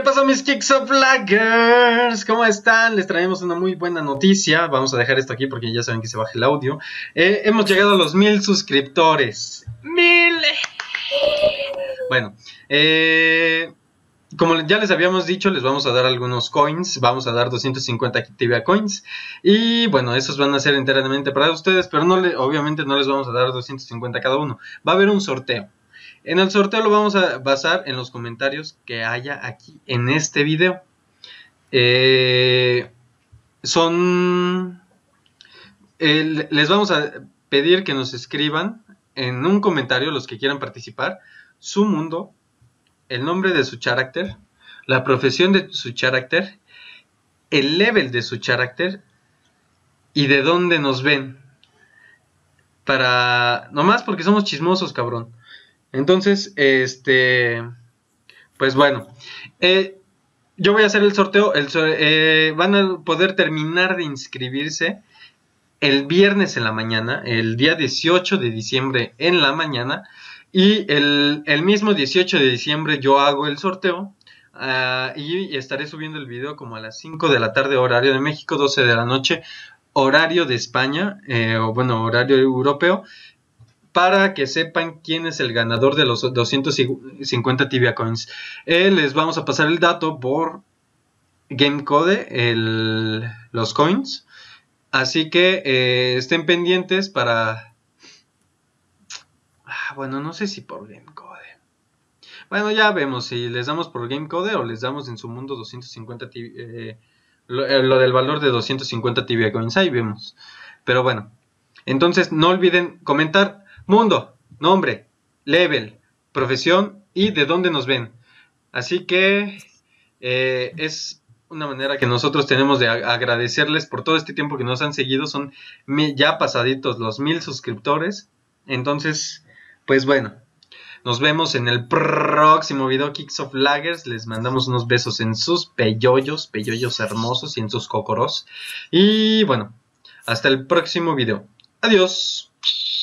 pasó, mis Kicks of Laggers? ¿Cómo están? Les traemos una muy buena noticia. Vamos a dejar esto aquí porque ya saben que se baja el audio. Hemos llegado a los 1000 suscriptores. ¡1000! Bueno, como ya les habíamos dicho, les vamos a dar algunos coins. Vamos a dar 250 Activia Coins. Y bueno, esos van a ser enteramente para ustedes, pero obviamente no les vamos a dar 250 cada uno. Va a haber un sorteo. En el sorteo lo vamos a basar en los comentarios que haya aquí en este video. Les vamos a pedir que nos escriban en un comentario, los que quieran participar, su mundo, el nombre de su carácter, la profesión de su carácter, el level de su carácter y de dónde nos ven. Nomás porque somos chismosos, cabrón. Entonces, pues bueno, yo voy a hacer el sorteo. Van a poder terminar de inscribirse el viernes en la mañana, el día 18 de diciembre en la mañana. Y el mismo 18 de diciembre yo hago el sorteo. Y estaré subiendo el video como a las 5 de la tarde, horario de México, 12 de la noche, horario de España, o bueno, horario europeo, para que sepan quién es el ganador de los 250 Tibia Coins. Les vamos a pasar el dato por Gamecode, los coins. Así que estén pendientes para... bueno, no sé si por Gamecode. Bueno, ya vemos si les damos por Gamecode o les damos en su mundo 250 lo del valor de 250 Tibia Coins. Ahí vemos. Pero bueno, entonces no olviden comentar mundo, nombre, level, profesión y de dónde nos ven. Así que es una manera que nosotros tenemos de agradecerles por todo este tiempo que nos han seguido. Son ya pasaditos los 1000 suscriptores. Entonces, pues bueno, nos vemos en el próximo video, Kicks of Laggers. Les mandamos unos besos en sus peyoyos hermosos y en sus cocoros. Y bueno, hasta el próximo video. Adiós.